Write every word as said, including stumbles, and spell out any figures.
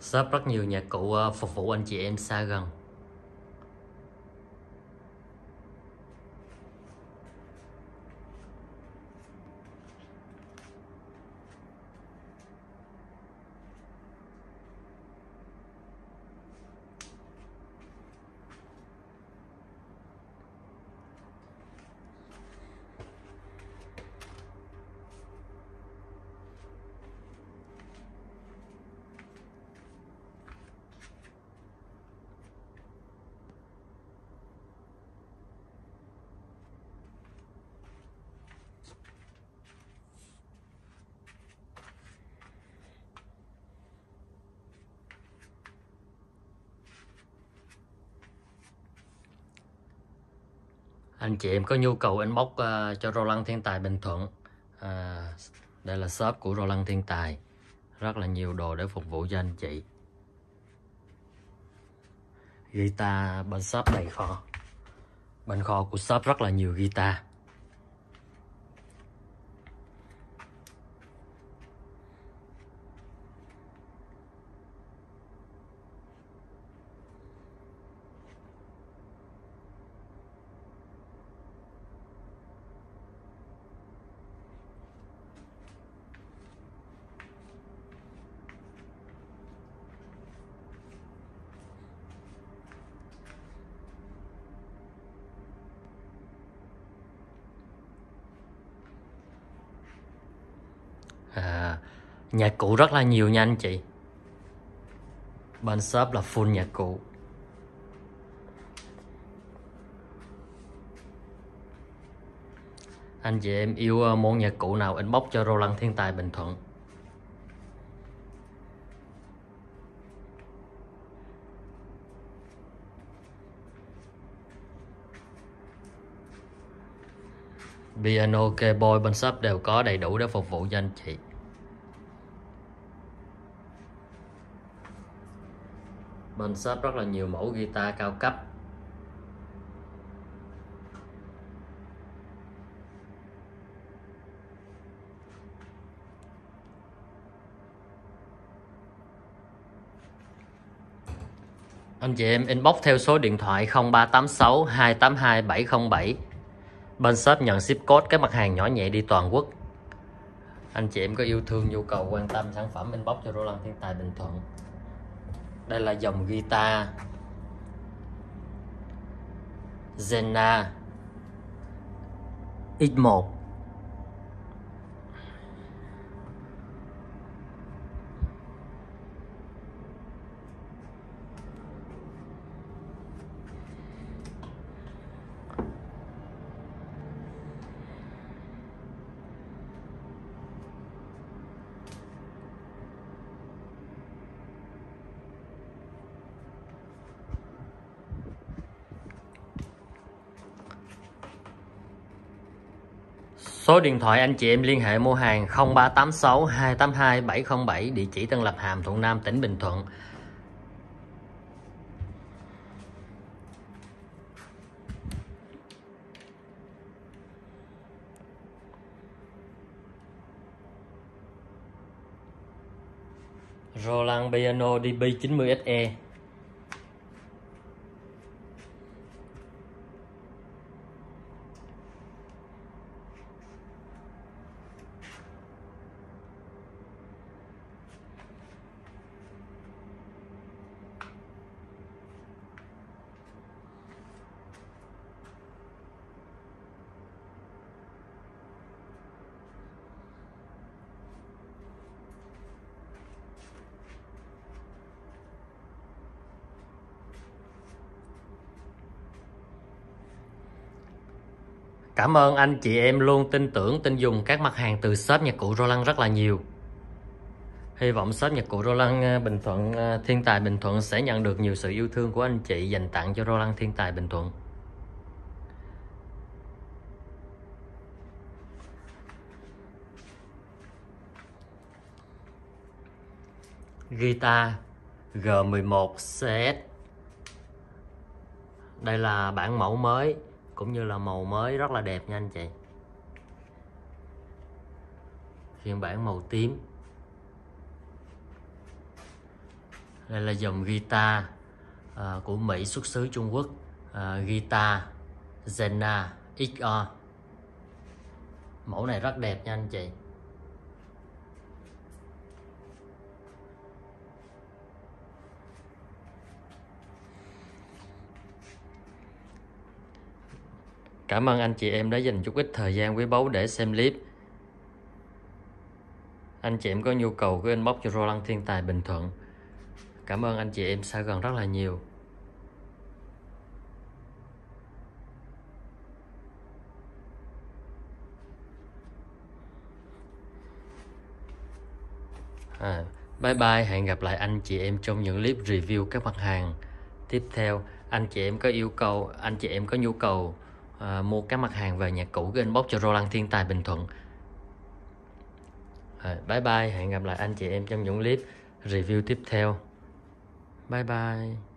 Shop rất nhiều nhạc cụ phục vụ anh chị em xa gần. Anh chị em có nhu cầu inbox uh, cho Roland Thiên Tài Bình Thuận. À, đây là shop của Roland Thiên Tài, rất là nhiều đồ để phục vụ cho anh chị. Guitar bên shop đầy kho, bên kho của shop rất là nhiều guitar. À, nhạc cụ rất là nhiều nha anh chị. Bên shop là full nhạc cụ. Anh chị em yêu môn nhạc cụ nào inbox cho Roland Thiên Tài Bình Thuận. Piano, keyboard bên shop đều có đầy đủ để phục vụ cho anh chị. Bên shop rất là nhiều mẫu guitar cao cấp. Anh chị em inbox theo số điện thoại không ba tám sáu hai tám hai bảy không bảy. Bên shop nhận ship code các mặt hàng nhỏ nhẹ đi toàn quốc. Anh chị em có yêu thương nhu cầu quan tâm sản phẩm inbox cho Roland Thiên Tài Bình Thuận. Đây là dòng guitar Zena X một. Số điện thoại anh chị em liên hệ mua hàng không ba tám sáu hai tám hai bảy không bảy, địa chỉ Tân Lập, Hàm Thuận Nam, tỉnh Bình Thuận. Roland Piano đê bê chín mươi ét e. Cảm ơn anh chị em luôn tin tưởng, tin dùng các mặt hàng từ shop nhạc cụ Roland rất là nhiều. Hy vọng shop nhạc cụ Roland Bình Thuận, Thiên Tài Bình Thuận sẽ nhận được nhiều sự yêu thương của anh chị dành tặng cho Roland Thiên Tài Bình Thuận. Guitar G mười một xê ét. Đây là bản mẫu mới cũng như là màu mới rất là đẹp nha anh chị. Phiên bản màu tím. Đây là dòng guitar à, của Mỹ xuất xứ Trung Quốc, à, guitar Zena ích rờ. Mẫu này rất đẹp nha anh chị. Cảm ơn anh chị em đã dành chút ít thời gian quý báu để xem clip. Anh chị em có nhu cầu cứ inbox cho Roland Thiên Tài Bình Thuận. Cảm ơn anh chị em xa gần rất là nhiều. À, bye bye, hẹn gặp lại anh chị em trong những clip review các mặt hàng tiếp theo. Anh chị em có yêu cầu, anh chị em có nhu cầu à, mua các mặt hàng về nhạc cũ, inbox cho Roland Thiên Tài Bình Thuận. À, bye bye, hẹn gặp lại anh chị em trong những clip review tiếp theo. Bye bye.